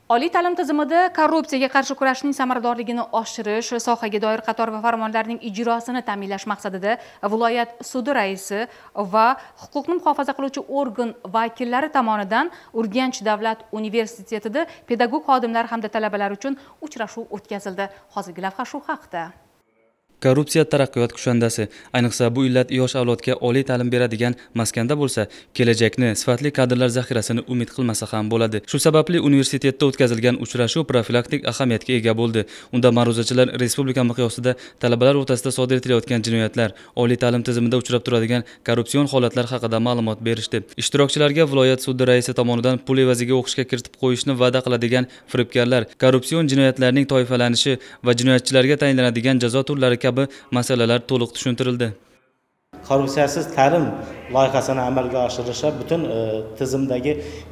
Oliy ta'lim tizimida korrupsiyaga qarshi kurashning samaradorligini oshirish, sohaga doir qator farmonlarning ijrosini ta'minlash maqsadida viloyat sudi raisi va huquqni muhofaza qiluvchi organ vakillari tomonidan Urganch davlat universitetida pedagog xodimlar hamda talabalar uchun uchrashuv o'tkazildi. Hozirgi lavha shu haqda. Korrupsiya taraqqiyot kushandasi. Ayniqsa bu illat yosh avlodga oliy ta'lim beradigan maskanda bo'lsa, kelajakni sifatli kadrlar zaxirasini umid qilmasa ham bo'ladi. Shu sababli universitetda o'tkazilgan uchrashuv profilaktik ahamiyatga ega bo'ldi. Unda ma'ruzachilar respublika miqyosida talabalar o'rtasida sodir etilayotgan jinoyatlar, oliy ta'lim tizimida uchrab turadigan korrupsion holatlar haqida ma'lumot berishdi. Ishtirokchilarga viloyat sudi raisi tomonidan pul evaziga o'qishga kiritib qo'yishni va'da qiladigan firibgarlar, korrupsion jinoyatlarning toifalanishi va jinoyatchilarga tayinlanadigan jazo turlari kabi masalalar to'liq tushuntirildi. Korrupsiyasiz ta'lim loyihasini amalga oshirishda butun tizimdagi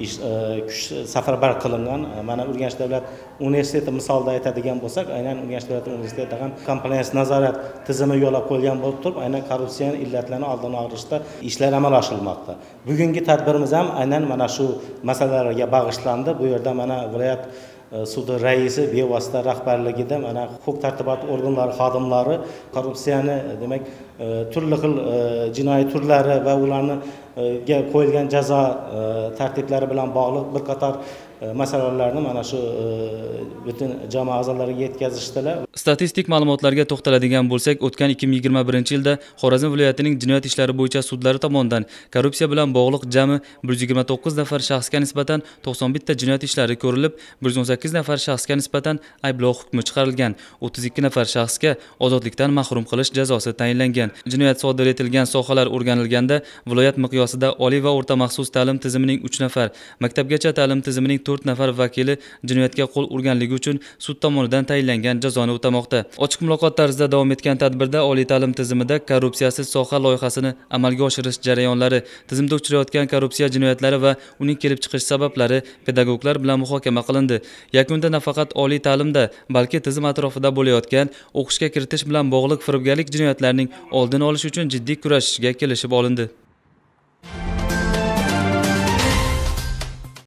kuch safarbar qilingan. Mana Urganch davlat universiteti misolida aytadigan bo'lsak, aynan Urganch davlat universitetida ham compliance nazorat tizimi yo'lga qo'yilgan bo'lib turib, aynan korrupsiya illatlarini oldini olishda ishlar amalga oshirilmoqda. Bugungi tadbirimiz ham aynan mana shu masalalarga bag'ishlandi. Bu yerda mana viloyat sudi raisi bevosita rahbarligida mana huquq tartibot organlari xodimlari korrupsiyani, demak, turli xil jinoiy turlari va ularga qo'yilgan jazo tartiblari bilan bog'liq bir qator masalalarni mana shu butun jamoa a'zolariga yetkazishdilar. Statistik ma'lumotlarga to'xtaladigan bo'lsak, o'tgan 2021-yilda Xorazm viloyatining jinoyat ishlari bo'yicha sudlari tomonidan korrupsiya bilan bog'liq jami 129 nafar shaxsga nisbatan 91 ta jinoyat ishlari ko'rilib, 118 nafar shaxsga nisbatan ayblov hukmi chiqarilgan, 32 nafar shaxsga ozodlikdan mahrum qilish jazosi tayinlangan. Jinoyat sodir etilgan sohalar o'rganilganda, viloyat miqyosida oliy va o'rta maxsus ta'lim tizimining 3 nafar, maktabgacha ta'lim tizimining 4 nafar vakili jinoyatga qo'l urganligi uchun sud tomonidan tayinlangan jazoni o'tamoqda. Ochiq muloqot tarzida davom etgan tadbirda oliy ta'lim tizimida korrupsiyasiz soha loyihasini amalga oshirish jarayonlari, tizimda uchrayotgan korrupsiya jinoyatlari va uning kelib chiqish sabablari pedagoglar bilan muhokama qilindi. Yakunda nafaqat oliy ta'limda, balki tizim atrofida bo'layotgan o'qishga kiritish bilan bog'liq firibgarlik jinoyatlarining oldini olish uchun jiddiy kurashishga kelishib olindi.